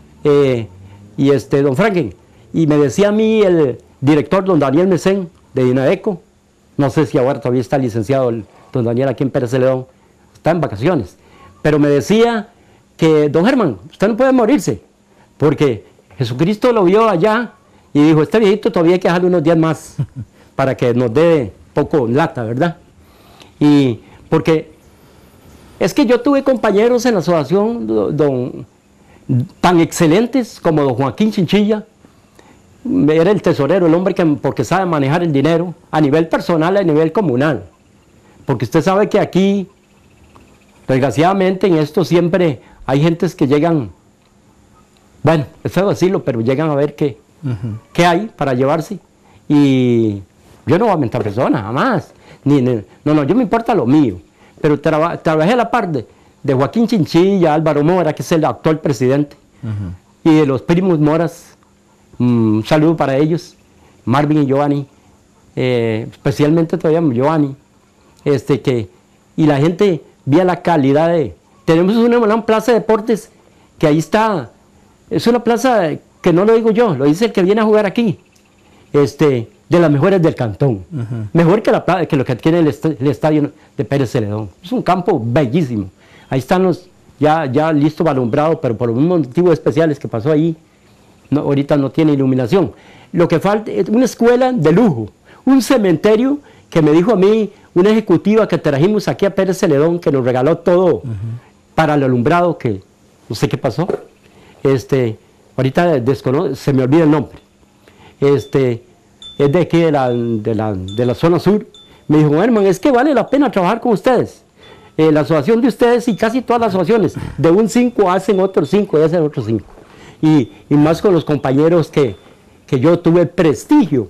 don Franklin, y me decía a mí el director, don Daniel Mesén, de Dinaeco, no sé si ahora todavía está licenciado don Daniel aquí en Pérez Celedón, está en vacaciones, pero me decía que, don Germán, usted no puede morirse, porque Jesucristo lo vio allá y dijo, este viejito todavía hay que dejarle unos días más para que nos dé poco lata, ¿verdad? Y porque es que yo tuve compañeros en la asociación tan excelentes como don Joaquín Chinchilla, era el tesorero, el hombre porque sabe manejar el dinero a nivel personal, a nivel comunal. Porque usted sabe que aquí, desgraciadamente en esto siempre hay gentes que llegan, bueno, es feo decirlo, pero llegan a ver qué hay para llevarse. Y yo no voy a mentar personas, jamás. No, yo me importa lo mío. Pero trabajé a la par de Joaquín Chinchilla, Álvaro Mora, que es el actual presidente, y de los primos Moras. Un saludo para ellos, Marvin y Giovanni, especialmente todavía Giovanni, y la gente vea la calidad tenemos una plaza de deportes que ahí está, es una plaza que no lo digo yo, lo dice el que viene a jugar aquí, de las mejores del cantón, mejor que lo que tiene el estadio de Pérez Celedón. Es un campo bellísimo, ahí están ya listos, alumbrados, pero por unos motivos especiales que pasó ahí, ahorita no tiene iluminación. Lo que falta es una escuela de lujo, un cementerio que me dijo a mí una ejecutiva que trajimos aquí a Pérez Celedón, que nos regaló todo para el alumbrado, que no sé qué pasó. Ahorita se me olvida el nombre. Es de aquí de la zona sur. Me dijo, hermano, es que vale la pena trabajar con ustedes. La asociación de ustedes y casi todas las asociaciones, de un 5 hacen otros 5 y hacen otros 5. Y más con los compañeros que yo tuve el prestigio,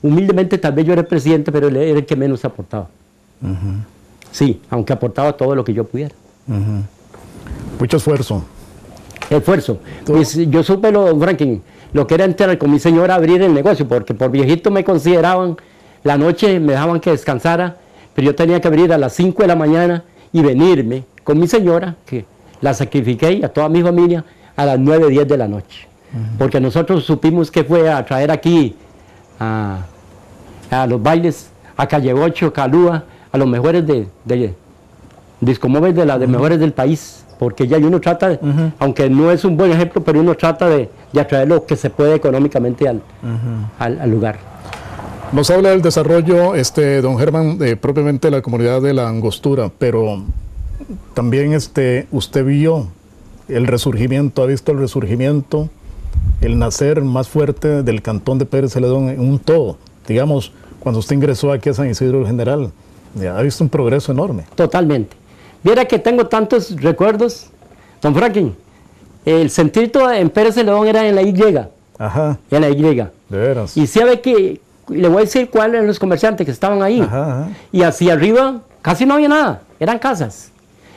humildemente tal vez yo era el presidente, pero él era el que menos aportaba. Sí, aunque aportaba todo lo que yo pudiera. Mucho esfuerzo. Esfuerzo. Pues, yo supe, don Franklin, lo que era entrar con mi señora a abrir el negocio, porque por viejito me consideraban, la noche me dejaban que descansara, pero yo tenía que abrir a las 5 de la mañana y venirme con mi señora, que la sacrifiqué, y a toda mi familia, a las 9, 10 de la noche. Porque nosotros supimos que fue a traer aquí a los bailes, a Calle 8, Calúa, a los mejores de discomóviles de las de mejores del país, porque ya uno trata, aunque no es un buen ejemplo, pero uno trata de atraer lo que se puede económicamente al lugar. Nos habla del desarrollo, don Germán, propiamente de la comunidad de La Angostura, pero también usted vio el resurgimiento, ha visto el resurgimiento, el nacer más fuerte del cantón de Pérez Celedón en un todo. Digamos, cuando usted ingresó aquí a San Isidro del General, ha visto un progreso enorme. Totalmente. Viera que tengo tantos recuerdos, don Franklin. El centrito en Pérez Celedón era en la Y. Ajá. En la Y. De veras. Y sabe que, le voy a decir cuáles eran los comerciantes que estaban ahí. Ajá. Y hacia arriba casi no había nada, eran casas.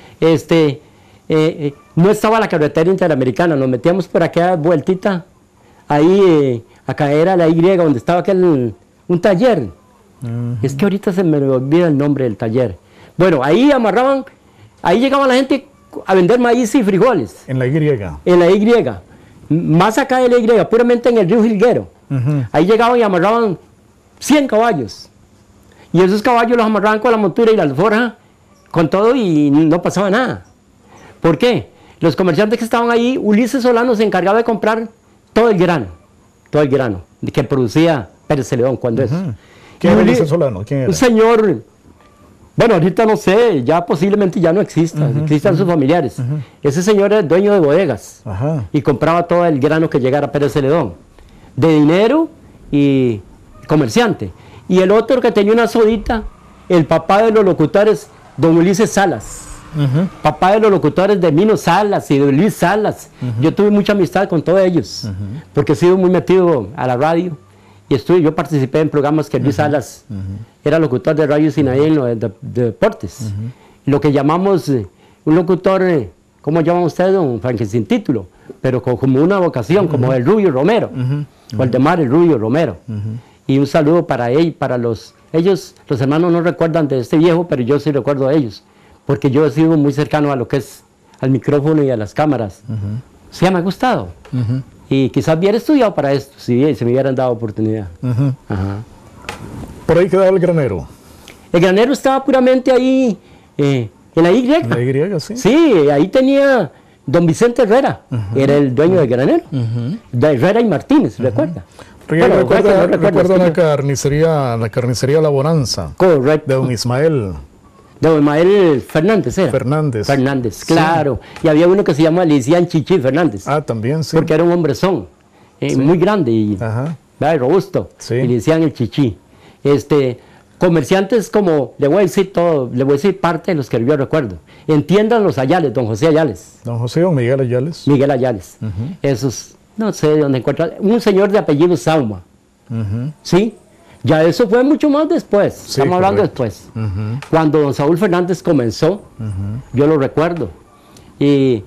No estaba la carretera interamericana, nos metíamos por aquella vueltita, ahí, acá era la Y, donde estaba un taller. Es que ahorita se me olvida el nombre del taller. Bueno, ahí amarraban, ahí llegaba la gente a vender maíz y frijoles. En la Y. En la Y. Más acá de la Y, puramente en el río Jilguero. Ahí llegaban y amarraban 100 caballos. Y esos caballos los amarraban con la montura y la alforja, con todo, y no pasaba nada. ¿Por qué? Los comerciantes que estaban ahí, Ulises Solano se encargaba de comprar todo el grano que producía Pérez Celedón cuando eso. ¿Quién era Ulises Solano? ¿Quién era? Un señor, bueno, ahorita no sé, ya posiblemente ya no exista, existan sus familiares. Ese señor era dueño de bodegas y compraba todo el grano que llegara a Pérez Celedón, de dinero y comerciante. Y el otro que tenía una sodita, el papá de los locutores, don Ulises Salas. Papá de los locutores de Mino Salas y de Luis Salas. Yo tuve mucha amistad con todos ellos, porque he sido muy metido a la radio. Y yo participé en programas que Luis Salas era locutor de Radio Sinaí en lo de deportes. Lo que llamamos un locutor, ¿cómo llaman ustedes? Un Franklin sin título, pero como una vocación, como el Rubio Romero, o el de Mar, el Rubio Romero. Y un saludo para él, para los hermanos no recuerdan de este viejo, pero yo sí recuerdo a ellos, porque yo he sido muy cercano a lo que es al micrófono y a las cámaras. Sí, me ha gustado. Y quizás hubiera estudiado para esto, si se me hubieran dado oportunidad. Por ahí quedaba el granero. El granero estaba puramente ahí, en la Y. En la Y, sí. Sí, ahí tenía don Vicente Herrera, era el dueño del granero. De Herrera y Martínez, ¿recuerda? Bueno, recuerdo la carnicería La Bonanza. Correcto. De don Ismael. De don Ismael Fernández, ¿era? Fernández, claro. Sí. Y había uno que se llamaba, le decían Chichi Fernández. Ah, también, sí. Porque era un hombrezón, muy grande y robusto. Sí. Y le decían el Chichi. Comerciantes como, le voy a decir parte de los que yo recuerdo. Entiendan los Ayales, don José Ayales. Don José o Miguel Ayales. Miguel Ayales. Esos, no sé de dónde encuentran. Un señor de apellido Sauma. ¿Sí? Ya eso fue mucho más después, sí, estamos hablando después. Cuando don Saúl Fernández comenzó, yo lo recuerdo. Y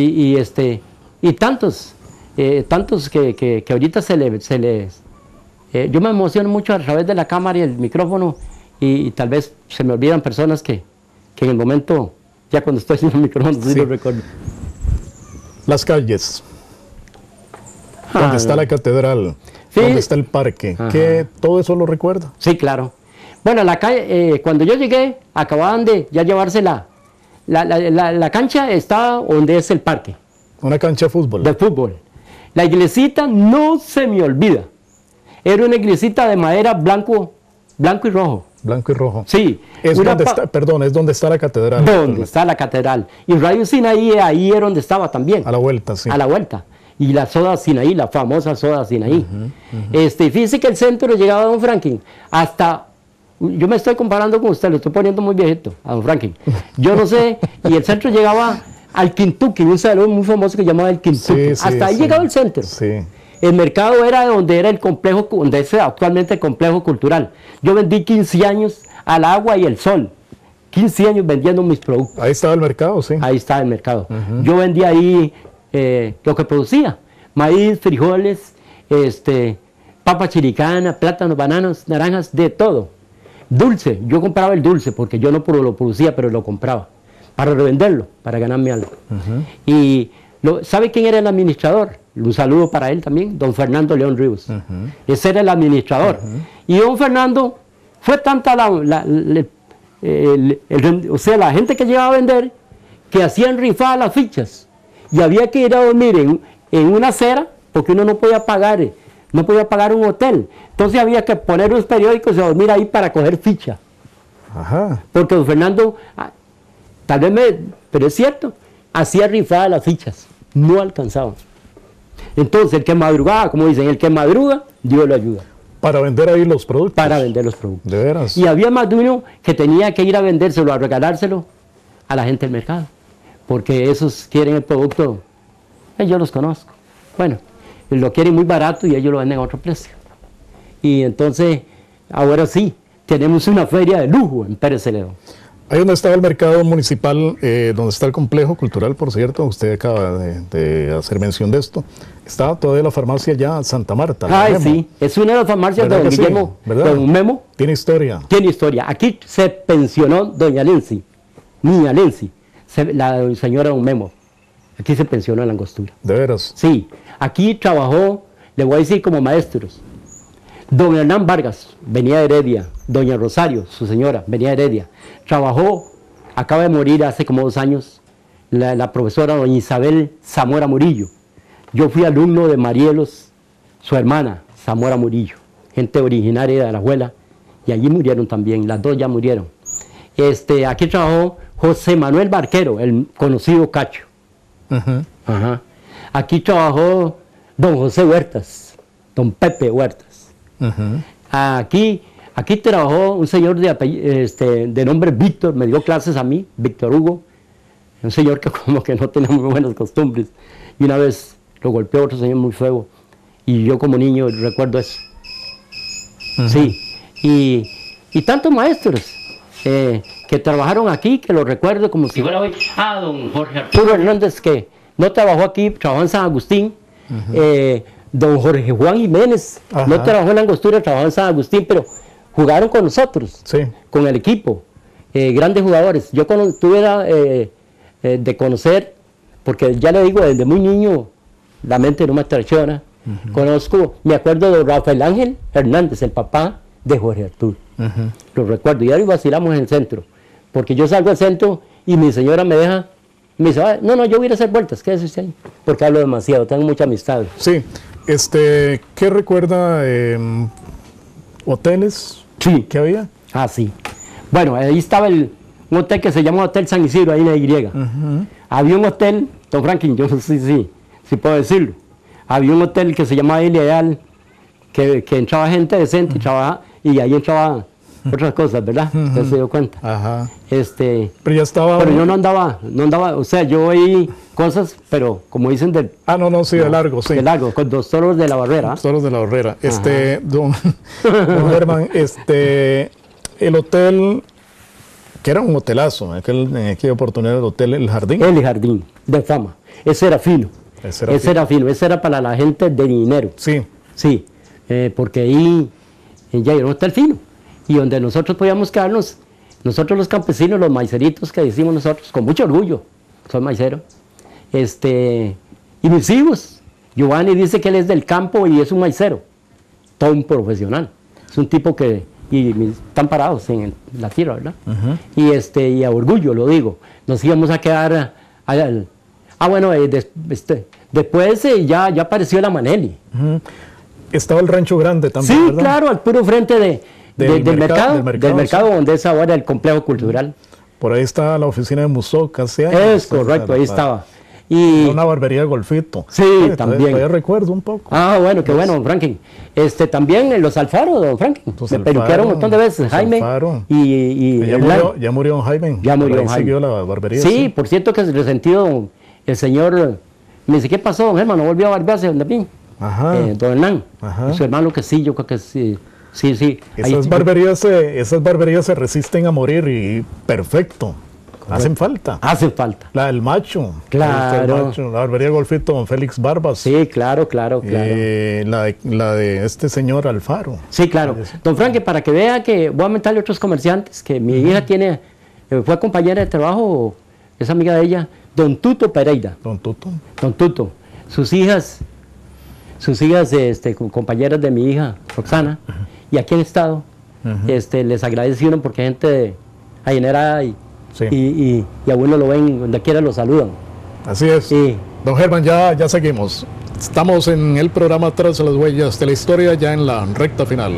tantos que ahorita se les... yo me emociono mucho a través de la cámara y el micrófono, y tal vez se me olvidan personas que en el momento, ya cuando estoy en el micrófono, sí lo recuerdo. Las calles, donde está la catedral, donde está el parque, que todo eso lo recuerda. Sí, claro. Bueno, la calle, cuando yo llegué, acababan de ya llevarse la cancha, está donde es el parque. Una cancha de fútbol. De fútbol. La iglesita no se me olvida. Era una iglesita de madera blanco y rojo. Blanco y rojo. Sí. Es donde está la catedral. Donde está la catedral. Y Radio Sinaí, ahí era donde estaba también. A la vuelta, sí. A la vuelta. Y la soda Sinaí, la famosa soda Sinaí. Fíjese que el centro llegaba a don Franklin hasta... Yo me estoy comparando con usted, lo estoy poniendo muy viejito, a don Franklin. Yo no sé, y el centro llegaba al Quintuqui, un salón muy famoso que llamaba el Quintuqui. Sí, hasta ahí llegaba el centro. Sí. El mercado era donde era el complejo, donde es actualmente el complejo cultural. Yo vendí 15 años al agua y el sol. 15 años vendiendo mis productos. Ahí estaba el mercado, sí. Ahí estaba el mercado. Yo vendía ahí lo que producía. Maíz, frijoles, papa chiricana, plátanos, bananos, naranjas, de todo. Dulce, yo compraba el dulce porque yo no lo producía, pero lo compraba para revenderlo, para ganarme algo. Y ¿sabe quién era el administrador? Un saludo para él también, don Fernando León Ríos. Ese era el administrador. Y don Fernando, fue tanta la gente que llegaba a vender, que hacían rifadas las fichas. Y había que ir a dormir en una acera, porque uno no podía pagar un hotel. Entonces había que poner unos periódicos y dormir ahí para coger ficha. Ajá. Porque don Fernando, pero es cierto, hacía rifadas las fichas, no alcanzaban. Entonces el que madrugaba, como dicen, el que madruga, Dios lo ayuda. Para vender ahí los productos. Para vender los productos. De veras. Y había más de uno que tenía que ir a vendérselo, a regalárselo a la gente del mercado. Porque esos quieren el producto, yo los conozco. Bueno, lo quieren muy barato y ellos lo venden a otro precio. Y entonces, ahora sí, tenemos una feria de lujo en Pérez Celedón. Ahí donde estaba el mercado municipal, donde está el complejo cultural, por cierto, usted acaba de hacer mención de esto, estaba todavía la farmacia ya Santa Marta. Ay, sí, es una de las farmacias de don Guillermo, don Memo. Tiene historia. Tiene historia. Aquí se pensionó doña Lenzi, niña Lenzi, la señora don Memo. Aquí se pensionó en la Angostura. ¿De veras? Sí, aquí trabajó, le voy a decir como maestros, don Hernán Vargas, venía de Heredia, doña Rosario, su señora, venía de Heredia. Trabajó, acaba de morir hace como 2 años, la profesora doña Isabel Zamora Murillo. Yo fui alumno de Marielos, su hermana, Zamora Murillo, gente originaria de Alajuela, y allí murieron también, las dos ya murieron. Aquí trabajó José Manuel Barquero, el conocido Cacho. Ajá. Aquí trabajó don José Huertas, don Pepe Huertas. Aquí trabajó un señor de nombre Víctor, me dio clases a mí, Víctor Hugo, un señor que como que no tenía muy buenas costumbres, y una vez lo golpeó otro señor muy feo, y yo como niño recuerdo eso. Sí, y tantos maestros que trabajaron aquí, que lo recuerdo como si fuera hoy. Don Jorge Arturo Hernández, que no trabajó aquí, trabajó en San Agustín. Don Jorge Juan Jiménez, no trabajó en la Angostura, trabajó en San Agustín, pero jugaron con nosotros, sí, con el equipo, grandes jugadores. Yo tuve de conocer, porque ya le digo, desde muy niño, la mente no me traiciona. Me acuerdo de Rafael Ángel Hernández, el papá de Jorge Arturo. Lo recuerdo, y ahora vacilamos en el centro, porque yo salgo al centro y mi señora me deja, me dice, no, yo voy a ir a hacer vueltas, quédese usted ahí, porque hablo demasiado, tengo mucha amistad. Sí, ¿qué recuerda? ¿Hoteles? Sí. ¿Qué había? Ah, sí. Bueno, ahí estaba un hotel que se llamó Hotel San Isidro, ahí en la Y. Había un hotel, don Franklin, yo sí puedo decirlo. Había un hotel que se llamaba Ideal, que entraba gente decente y trabajaba, y ahí entraba otras cosas, ¿verdad? Usted se dio cuenta. Ajá. Pero ya estaba. Pero yo no andaba, o sea, yo oí cosas, pero como dicen de largo, sí. De largo, con los toros de la barrera. Los toros de la barrera. Don Germán, el hotel, que era un hotelazo, en aquella oportunidad el hotel El Jardín. El Jardín, de fama. Ese era fino. Ese era para la gente de dinero. Sí. Sí, porque ahí ya era un hotel fino. Y donde nosotros podíamos quedarnos, nosotros los campesinos, los maiceritos que decimos nosotros, con mucho orgullo, soy maicero. Y mis hijos, Giovanni dice que él es del campo y es un maicero, todo un profesional. Es un tipo que, están parados en la tierra, ¿verdad? Y a orgullo lo digo, nos íbamos a quedar después ya apareció la Maneli. Estaba el Rancho Grande también, sí, ¿verdad? Claro, al puro frente del mercado, donde es ahora el complejo cultural. Por ahí está la oficina de Musoc hace años. Es correcto, ahí estaba. Y una barbería de Golfito. Sí, también. Todavía recuerdo un poco. Bueno, qué bueno, don Franklin. También en los Alfaro, don Franklin. Me peluquearon un montón de veces, Jaime. Y ya murió don Jaime. Ya murió don Jaime. Siguió la barbería. Sí, por cierto que resentido el señor me dice, ¿qué pasó, don Germán? ¿No volvió a barbearse, don David? don Hernán. Ajá. Su hermano que sí, yo creo que sí. Sí. Esas barberías se resisten a morir y perfecto. Hacen falta. Hacen falta. La del Macho. Claro. El Macho, la barbería Golfito, don Félix Barbas. Sí, claro. La de este señor Alfaro. Sí, claro. Don Frank, para que vea que voy a aumentarle otros comerciantes, que mi hija fue compañera de trabajo, es amiga de ella, don Tuto Pereira. Don Tuto. Don Tuto. Sus hijas, compañeras de mi hija, Roxana, y aquí han estado, les agradecieron porque gente adinerada y a uno lo ven, donde quiera lo saludan. Así es. Sí. Don Germán, ya seguimos. Estamos en el programa Tras las Huellas de la Historia, ya en la recta final.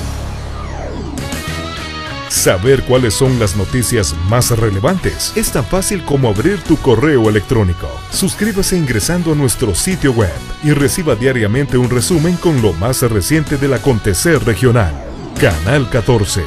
Saber cuáles son las noticias más relevantes es tan fácil como abrir tu correo electrónico. Suscríbase ingresando a nuestro sitio web y reciba diariamente un resumen con lo más reciente del acontecer regional. Canal 14.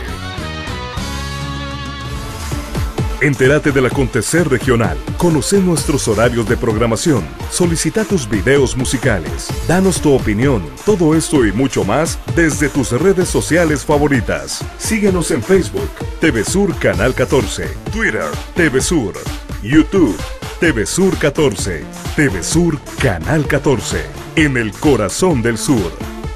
Entérate del acontecer regional, conoce nuestros horarios de programación, solicita tus videos musicales, danos tu opinión, todo esto y mucho más desde tus redes sociales favoritas. Síguenos en Facebook, TV Sur Canal 14, Twitter, TV Sur, YouTube, TV Sur 14, TV Sur Canal 14, en el corazón del sur,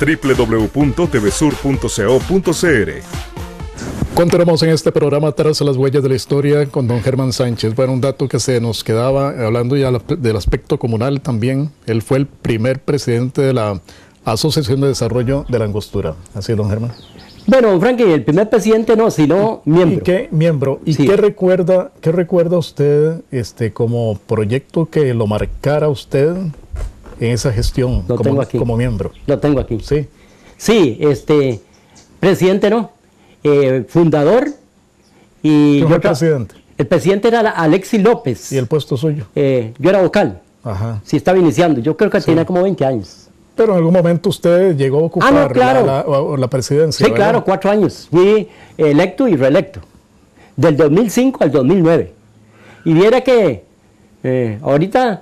www.tvsur.co.cr. Continuamos en este programa Tras las Huellas de la Historia con don Germán Sánchez. Bueno, un dato que se nos quedaba, hablando ya del aspecto comunal también, él fue el primer presidente de la Asociación de Desarrollo de la Angostura. ¿Así es, don Germán? Bueno, don Frankie, el primer presidente no, sino miembro. ¿Y qué miembro? ¿Y sí. qué recuerda usted como proyecto que lo marcara usted en esa gestión como miembro? Lo tengo aquí. Sí. Sí, presidente no. Fundador y ¿Quién fue el presidente? El presidente era Alexis López. ¿Y el puesto suyo? Yo era vocal. Ajá. Sí, estaba iniciando. Yo creo que tenía como 20 años. Pero en algún momento usted llegó a ocupar la presidencia. Sí, ¿verdad? claro, 4 años. Fui electo y reelecto. Del 2005 al 2009. Y viera que ahorita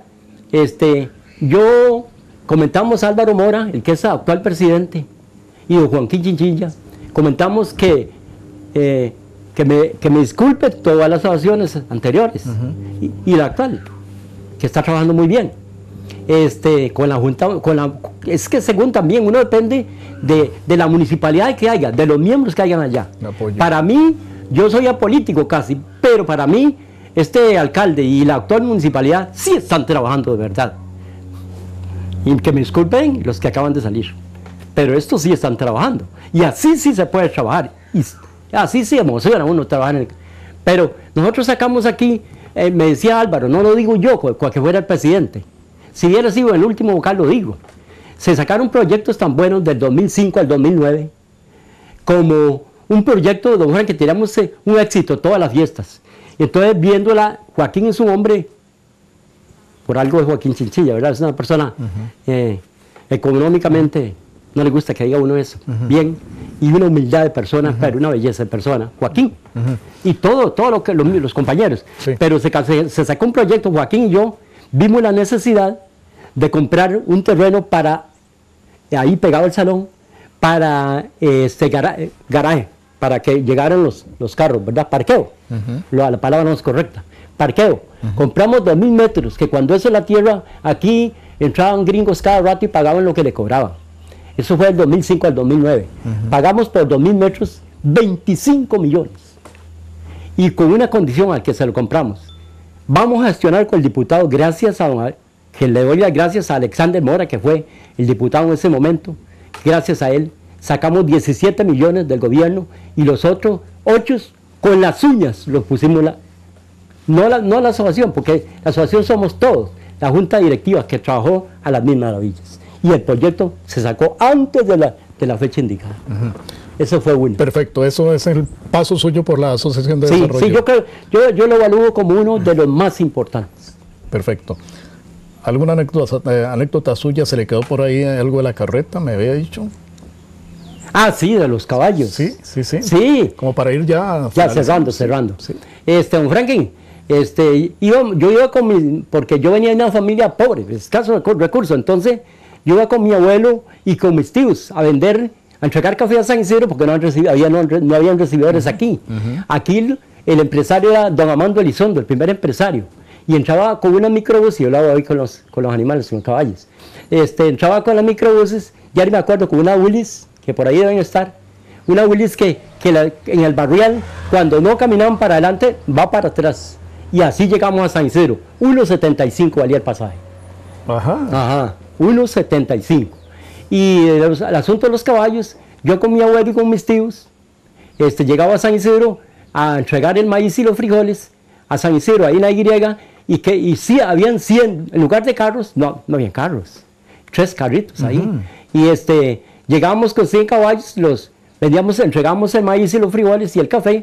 yo comentamos a Álvaro Mora, el que es actual presidente, y don Joaquín Chinchilla. Comentamos que me disculpe todas las ovaciones anteriores y la actual, que está trabajando muy bien. Con la Junta, es que según también uno depende de la municipalidad que haya, de los miembros que hayan allá. Para mí, yo soy apolítico casi, pero para mí, este alcalde y la actual municipalidad sí están trabajando de verdad. Y que me disculpen los que acaban de salir. Pero estos sí están trabajando. Y así sí se puede trabajar. Y así sí emociona uno trabajar. Pero nosotros sacamos aquí, me decía Álvaro, no lo digo yo, cualquier fuera el presidente. Si hubiera sido el último vocal, lo digo. Se sacaron proyectos tan buenos del 2005 al 2009, como un proyecto de don Juan que tiramos un éxito todas las fiestas. Entonces, viéndola, Joaquín es un hombre, por algo de Joaquín Chinchilla, ¿verdad? Es una persona económicamente... No le gusta que diga uno eso. Bien. Y una humildad de persona, pero una belleza de persona. Joaquín. Y todo lo que los compañeros. Sí. Pero se sacó un proyecto, Joaquín y yo vimos la necesidad de comprar un terreno para, ahí pegado al salón, para garaje, para que llegaran los carros, ¿verdad? Parqueo. La palabra no es correcta. Parqueo. Compramos 2.000 metros, que cuando eso es la tierra, aquí entraban gringos cada rato y pagaban lo que le cobraban. Eso fue del 2005 al 2009. Pagamos por 2.000 metros 25 millones. Y con una condición al que se lo compramos. Vamos a gestionar con el diputado, que le doy las gracias a Alexander Mora, que fue el diputado en ese momento. Gracias a él, sacamos 17 millones del gobierno y los otros 8 con las uñas los pusimos, no la asociación, porque la asociación somos todos, la junta directiva que trabajó a las mismas maravillas. Y el proyecto se sacó antes de la fecha indicada. Eso fue bueno. Perfecto, eso es el paso suyo por la Asociación de Desarrollo. Sí, yo lo evalúo como uno de los más importantes. Perfecto. ¿Alguna anécdota suya se le quedó por ahí algo de la carreta, me había dicho? Ah, sí, de los caballos. Sí. Sí. Como para ir ya... Ya cerrando. Sí. Don Franklin, yo iba porque yo venía de una familia pobre, escaso recursos, entonces yo iba con mi abuelo y con mis tíos a vender, a entregar café a San Isidro porque no habían recibidores aquí. Aquí el empresario era don Amando Elizondo, el primer empresario. Y entraba con una microbús, y yo lo hago ahí con los animales, con los caballos. Entraba con las microbuses, ya ni me acuerdo, con una Willis, que por ahí deben estar. Una Willis que en el barrial, cuando no caminaban para adelante, va para atrás. Y así llegamos a San Isidro. 1.75 valía el pasaje. Ajá, 1.75. Y el asunto de los caballos, yo con mi abuelo y con mis tíos, llegaba a San Isidro a entregar el maíz y los frijoles, a San Isidro, ahí en la Y, y sí, habían 100, en lugar de carros, no habían carros, 3 carritos ahí. Y llegábamos con 100 caballos, entregábamos el maíz y los frijoles y el café,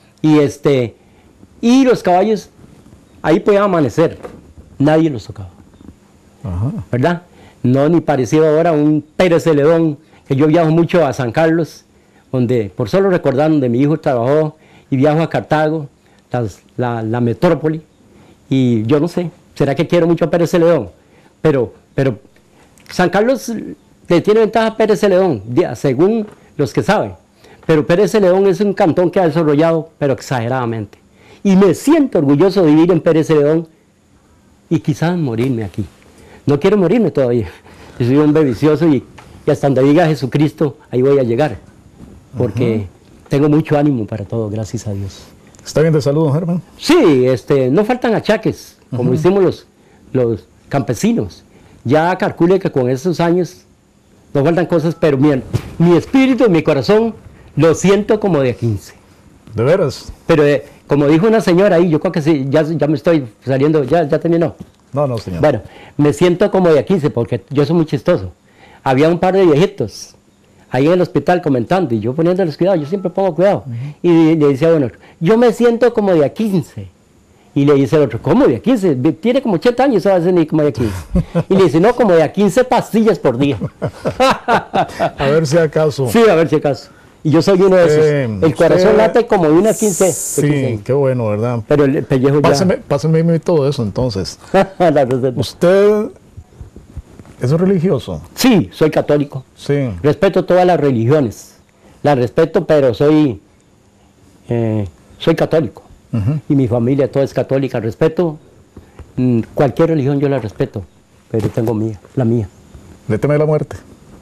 y los caballos ahí podían amanecer, nadie los tocaba. ¿Verdad? No ni parecido ahora a un Pérez Celedón, que yo viajo mucho a San Carlos, donde, por solo recordar, donde mi hijo trabajó, y viajo a Cartago, la metrópoli, y yo no sé, ¿será que quiero mucho a Pérez Celedón? Pero San Carlos le tiene ventaja a Pérez Celedón, según los que saben, pero Pérez Celedón es un cantón que ha desarrollado, pero exageradamente. Y me siento orgulloso de vivir en Pérez Celedón y quizás morirme aquí. No quiero morirme todavía, yo soy un hombre vicioso y hasta donde diga Jesucristo, ahí voy a llegar, porque tengo mucho ánimo para todo, gracias a Dios. ¿Está bien de salud, don Germán? Sí, no faltan achaques, como hicimos los campesinos. Ya calcule que con esos años no faltan cosas, pero mi espíritu, mi corazón, lo siento como de 15. ¿De veras? Pero como dijo una señora ahí, yo creo que sí, ya me estoy saliendo, ya terminó. No, señor. Bueno, me siento como de 15 porque yo soy muy chistoso. Había un par de viejitos ahí en el hospital comentando, y yo poniéndoles cuidado, yo siempre pongo cuidado. Y le decía a uno, yo me siento como de a 15. Y le dice el otro, ¿cómo de a 15? Tiene como 80 años, a veces ni como de a 15. Y le dice, no, como de a 15 pastillas por día. A ver si acaso. Sí, a ver si acaso. Y yo soy uno de esos. El corazón late como de una 15. Sí, 15. qué bueno, ¿verdad? Pero el pellejo ya... Pásame todo eso, entonces. La receta. ¿Usted es religioso? Sí, soy católico. Sí. Respeto todas las religiones. Las respeto, pero soy católico. Y mi familia toda es católica. Respeto cualquier religión, yo la respeto, pero tengo la mía. ¿Le teme la muerte?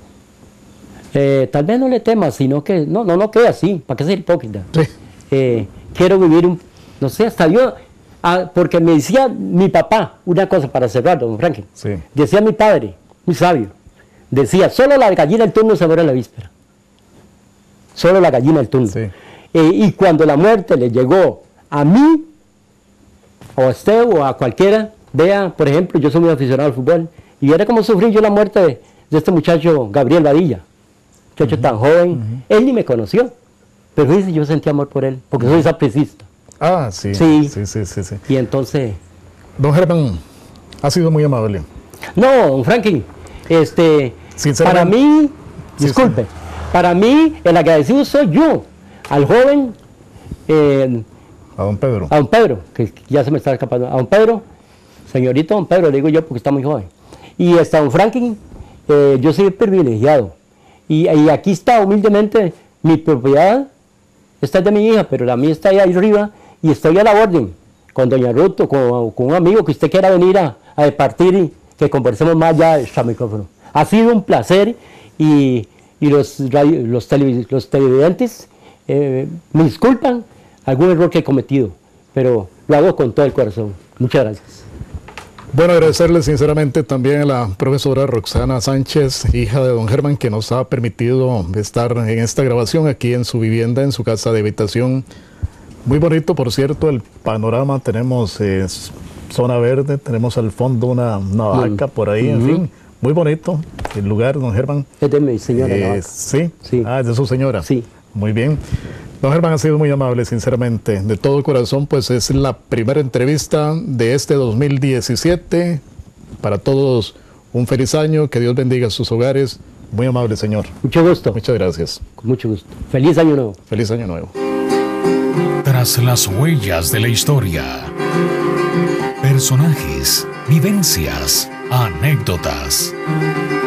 Tal vez no le tema, sino que no quede así, ¿para qué ser hipócrita? Sí. Quiero vivir no sé, hasta yo, porque me decía mi papá, una cosa para cerrar, don Franklin. Sí. Decía mi padre, muy sabio, decía, solo la gallina del turno se muere en la víspera. Solo la gallina del turno. Sí. Y cuando la muerte le llegó a mí, o a usted, o a cualquiera, vea, por ejemplo, yo soy muy aficionado al fútbol, y viera cómo sufrí yo la muerte de este muchacho Gabriel Badilla, muchacho tan joven. Él ni me conoció, pero dice, yo sentí amor por él, porque soy sapricista. Ah, sí. Sí. Sí. Y entonces... Don Germán, ha sido muy amable. No, don Franklin, para mí, disculpe, para mí el agradecido soy yo, al joven... a don Pedro. A don Pedro, que ya se me está escapando. A don Pedro, señorito don Pedro, le digo yo porque está muy joven. Y hasta don Franklin, yo soy privilegiado. Y aquí está humildemente mi propiedad, esta es de mi hija, pero la mía está ahí arriba y estoy a la orden con doña Ruth o con un amigo que usted quiera venir a departir y que conversemos más ya extra micrófono. Ha sido un placer y los televidentes me disculpan algún error que he cometido, pero lo hago con todo el corazón. Muchas gracias. Bueno, agradecerle sinceramente también a la profesora Roxana Sánchez, hija de don Germán, que nos ha permitido estar en esta grabación aquí en su vivienda, en su casa de habitación. Muy bonito, por cierto, el panorama. Tenemos zona verde, tenemos al fondo una vaca por ahí, en fin. Muy bonito el lugar, don Germán. Es de mi señora la vaca. ¿Sí? Sí. Ah, es de su señora. Sí. Muy bien. Don Germán ha sido muy amable, sinceramente, de todo corazón, pues es la primera entrevista de este 2017. Para todos, un feliz año, que Dios bendiga sus hogares. Muy amable, señor. Mucho gusto. Muchas gracias. Con mucho gusto. Feliz año nuevo. Feliz año nuevo. Tras las huellas de la historia. Personajes, vivencias, anécdotas.